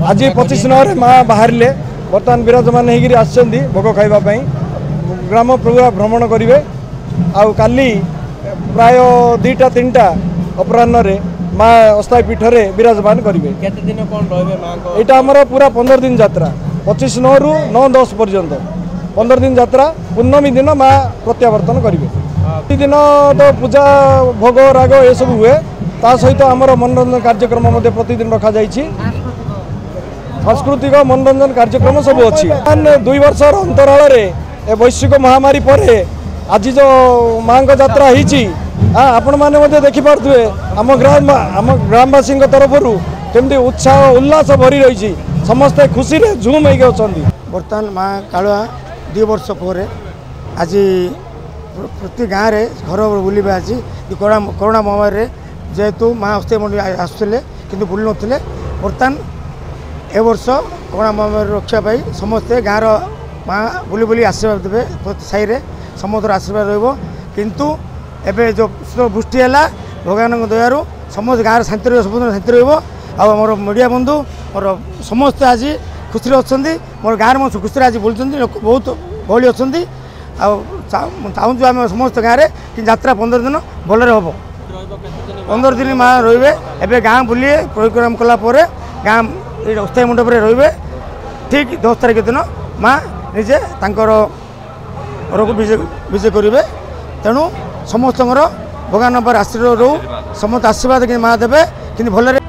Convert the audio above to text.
आज 25 नवे माँ बाहर बर्तमान विराजमान होगी भोग खावाई ग्राम पूरा भ्रमण करेंगे आउ काली प्राय 2टा 3टा अपराह्न माँ अस्थायी पीठ में विराजमान करेंगे। यहाँ आमर पूरा 15 दिन यात्रा 25 9 रु 9-10 पर्यंत 15 दिन यात्रा पूर्णमी दिन माँ प्रत्यावर्तन करेंगे। दिन तो पूजा भोग राग ये सब हुए ता सहित आमर मनोरंजन कार्यक्रम प्रतिदिन रखा सांस्कृतिक मनोरंजन कार्यक्रम सब अच्छी 2 वर्ष अंतराल वैश्विक महामारी पर आज जो माँ यात्रा होती आपण मैंने देखिपे आम ग्रामवासी तरफ केमती उत्साह उल्लास भरी रही समस्ते खुशी रे झूम होती। बर्तमान माँ कालुआ 2 वर्ष पर आज प्रति गाँव में घर बुलवा आज कोरोना महामारी जेहेतु माँ अस्थायी मंडल आसुले कि बुलू नथिले बर्तमान ए वर्ष कोरोना महामारी रक्षापी समस्ते गाँव माँ बुली बुली आशीर्वाद देवे प्रति साई समस्त आशीर्वाद रु एबे जो वृष्टि है भगवान दयारू समस्त गाँव शांति सब शांति रोर मीडिया बंधु मोर समस्त आज खुशी अच्छा मोर गाँव में खुशी आज बुलूँ लोक बहुत गहली अच्छा चाहूँ आम समस्त गाँव में कि यात्रा 15 दिन भलरे हम 15 दिन माँ रे एवं गाँ बुलिए प्रोग्राम कलापर गाँ अस्थायी मंडप रे ठीक 10 तारिख दिन माँ निजे तांकर घरक विजय करेंगे। तेणु समस्त भगवान आशीर्वाद रो समस्त आशीर्वाद कि माँ देवे कि भलरे